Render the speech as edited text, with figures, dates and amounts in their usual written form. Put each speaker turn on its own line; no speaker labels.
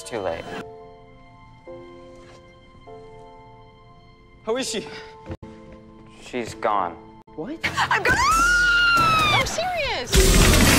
too late.
How is she?
She's gone.
What?
I'm serious!